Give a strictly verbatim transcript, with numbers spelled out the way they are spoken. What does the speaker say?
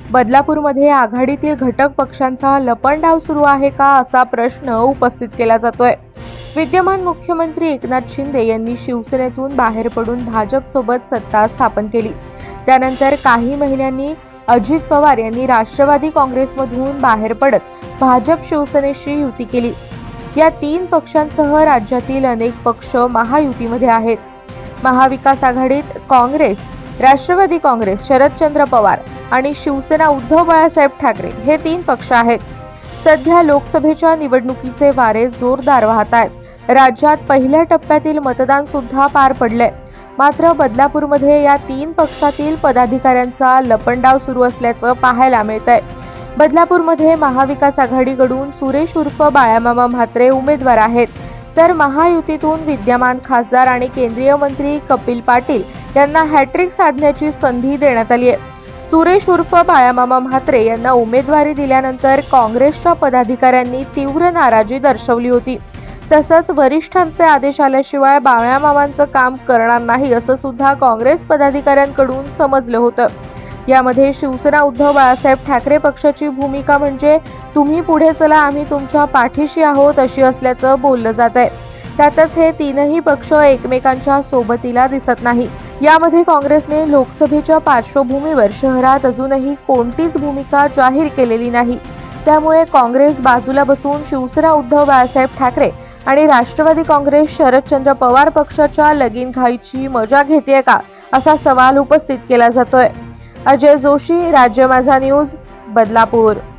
बदलापूरमध्ये आघाडीतील घटक पक्षांचा लपंडाव सुरू आहे का असा प्रश्न उपस्थित केला जातोय। विद्यमान मुख्यमंत्री एकनाथ शिंदे यांनी शिवसेनेतून बाहेर पडून भाजपसोबत सत्ता स्थापन केली। त्यानंतर काही महिन्यांनी अजित पवार यांनी राष्ट्रवादी काँग्रेसमधून बाहेर पडत भाजप शिवसेनेशी युती केली। या तीन पक्षांसह राज्यातील अनेक पक्ष महायुतीमध्ये आहेत। महाविकास आघाडीत काँग्रेस, राष्ट्रवादी काँग्रेस, शरदचंद्र पवार आणि शिवसेना उद्धव बाळासाहेब ठाकरे हे तीन पक्ष आहेत। सध्या लोकसभेच्या निवडणुकीचे वारे जोरदार वाहत आहेत। राज्यात पहिल्या टप्प्यातील मतदान सुद्धा पार पडले। मात्र बदलापूरमध्ये या तीन पक्षातील पदाधिकाऱ्यांचा लपंडाव सुरू असल्याचं पाहायला मिळतंय। बदलापूरमध्ये महाविकास आघाडीकडून सुरेश उर्फ बाळामामा म्हात्रे उमेदवार आहेत, तर महायुतीतून विद्यमान खासदार आणि केंद्रीय मंत्री कपिल पाटील यांना हॅट्रिक साधण्याची संधी देण्यात आली आहे। सुरेश उर्फ बाळामामा म्हात्रे यांना उमेदवारी दिल्यानंतर काँग्रेसच्या पदाधिकाऱ्यांनी तीव्र नाराजी दर्शवली होती। तसंच वरिष्ठांचे आदेश आल्याशिवाय बाळामामांचं काम करणार नाही असं सुद्धा काँग्रेस पदाधिकाऱ्यांकडून समजलं होतं। यामध्ये शिवसेना उद्धव बाळासाहेब ठाकरे पक्षाची भूमिका म्हणजे तुम्ही पुढे चला, आम्ही तुमच्या पाठीशी आहोत अशी असल्याचं बोललं जात आहे। त्यातच हे तीनही पक्ष एकमेकांच्या सोबतीला दिसत नाही। यामध्ये काँग्रेसने लोकसभेच्या पार्श्वभूमीवर शहरात अजूनही कोणतीच भूमिका जाहीर केलेली नाही। त्यामुळे काँग्रेस बाजूला बसून शिवसेना उद्धव बाळासाहेब ठाकरे आणि राष्ट्रवादी काँग्रेस शरदचंद्र पवार पक्षाच्या लगीनघाईची मजा घेतेय का असा सवाल उपस्थित केला जातोय। अजय जोशी, राज्य माझा न्यूज, बदलापूर।